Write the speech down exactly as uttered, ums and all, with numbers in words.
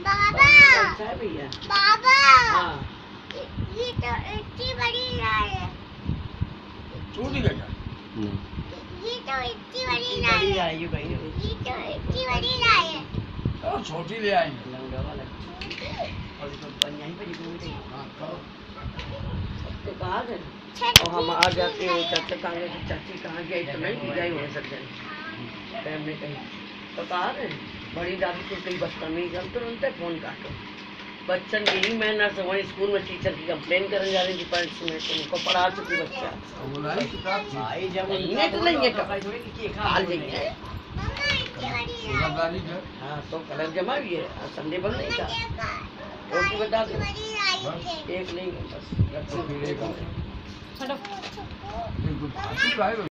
बाबा अच्छा है भैया। बाबा हाँ ये तो इतनी बड़ी लाए है। छोटी का क्या? ये तो इतनी बड़ी इतनी लाए बड़ी है। आएगी भाई। ये तो इतनी बड़ी लाए है। चलो छोटी ले आएंगे। लौंडा वाला और तो पर यहीं पे घूम रही हाँ करो। तो कहाँ गए छठ और हम आ पूजा जाते हैं है। चाचा कहाँ गए चाची कहाँ गई तो नहीं गए हो सकते टाइम में कहीं तो कहाँ गए बड़ी दादी को कहीं बदतमीज हम तुरंत फोन काटो बच्चन की ही मैं नर्स वहीं स्कूल में टीचर की कंप्लेन करने जा रही थी पेरेंट्स में तो उनको पढ़ा चुकी बच्चा बुलाई किताब थी। भाई जब इन्हें तो नहीं है कपड़े हाल जाइए मम्मा इतनी बड़ी लाए है। दुकानदारी है। हाँ तो कलर जमा भी है और संडे बंद नहीं था देखा और की बता इतनी दो बड़ी लाई है। एक नहीं बस फिर एक रखो बिल्कुल फांसी का है।